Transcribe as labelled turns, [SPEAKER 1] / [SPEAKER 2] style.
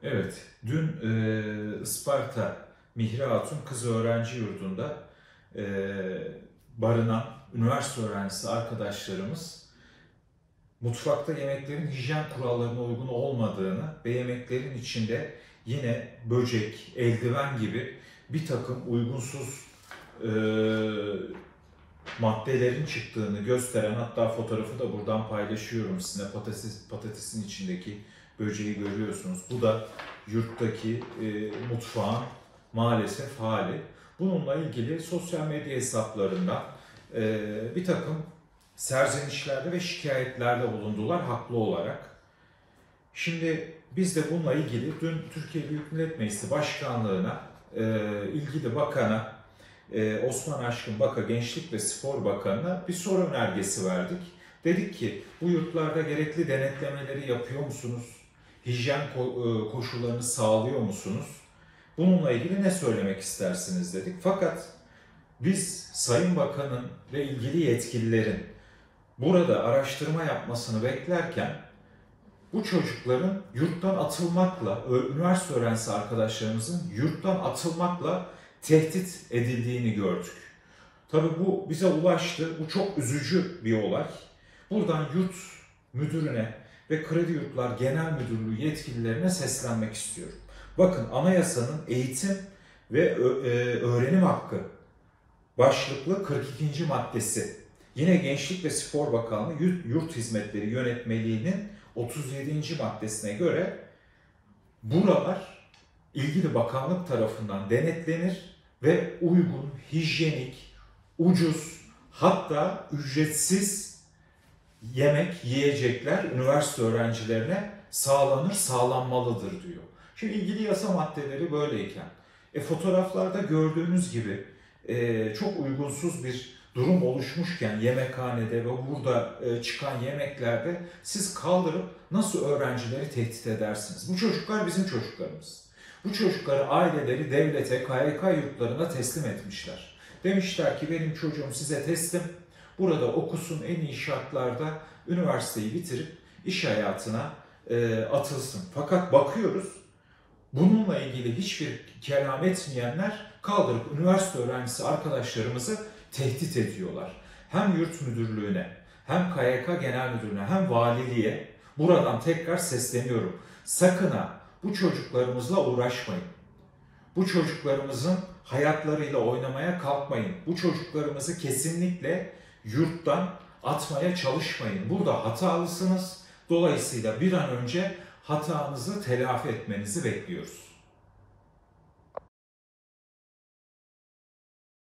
[SPEAKER 1] Evet, dün Isparta Mihri Hatun Kız Öğrenci Yurdu'nda e, barınan üniversite öğrencisi arkadaşlarımız mutfakta yemeklerin hijyen kurallarına uygun olmadığını ve yemeklerin içinde yine böcek, eldiven gibi bir takım uygunsuz e, maddelerin çıktığını gösteren, hatta fotoğrafı da buradan paylaşıyorum sizinle. Patatesin içindeki böceği görüyorsunuz. Bu da yurttaki mutfağın maalesef hali. Bununla ilgili sosyal medya hesaplarından bir takım serzenişlerde ve şikayetlerde bulundular haklı olarak. Şimdi biz de bununla ilgili dün Türkiye Büyük Millet Meclisi Başkanlığı'na, ilgili bakana, Osman Aşkın Baka Gençlik ve Spor Bakanı'na bir soru önergesi verdik. Dedik ki bu yurtlarda gerekli denetlemeleri yapıyor musunuz? Hijyen koşullarını sağlıyor musunuz? Bununla ilgili ne söylemek istersiniz dedik. Fakat biz Sayın Bakan'ın ve ilgili yetkililerin burada araştırma yapmasını beklerken bu çocukların yurttan atılmakla, üniversite öğrencisi arkadaşlarımızın yurttan atılmakla tehdit edildiğini gördük. Tabii bu bize ulaştı. Bu çok üzücü bir olay. Buradan yurt müdürüne ve Kredi Yurtlar Genel Müdürlüğü yetkililerine seslenmek istiyorum. Bakın, anayasanın eğitim ve öğrenim hakkı başlıklı 42. maddesi. Yine Gençlik ve Spor Bakanlığı Yurt Hizmetleri Yönetmeliği'nin 37. maddesine göre buralar ilgili bakanlık tarafından denetlenir ve uygun, hijyenik, ucuz, hatta ücretsiz yemek, yiyecekler üniversite öğrencilerine sağlanmalıdır diyor. Şimdi ilgili yasa maddeleri böyleyken, fotoğraflarda gördüğünüz gibi çok uygunsuz bir durum oluşmuşken yemekhanede ve burada çıkan yemeklerde siz kaldırıp nasıl öğrencileri tehdit edersiniz? Bu çocuklar bizim çocuklarımız. Bu çocukları aileleri devlete, KYK yurtlarına teslim etmişler. Demişler ki benim çocuğum size teslim, burada okusun, en iyi şartlarda üniversiteyi bitirip iş hayatına atılsın. Fakat bakıyoruz, bununla ilgili hiçbir kelam etmeyenler kaldırıp üniversite öğrencisi arkadaşlarımızı tehdit ediyorlar. Hem yurt müdürlüğüne, hem KYK Genel Müdürlüğüne, hem valiliğe buradan tekrar sesleniyorum. Sakın ha bu çocuklarımızla uğraşmayın. Bu çocuklarımızın hayatlarıyla oynamaya kalkmayın. Bu çocuklarımızı kesinlikle yurttan atmaya çalışmayın. Burada hatalısınız. Dolayısıyla bir an önce hatanızı telafi etmenizi bekliyoruz.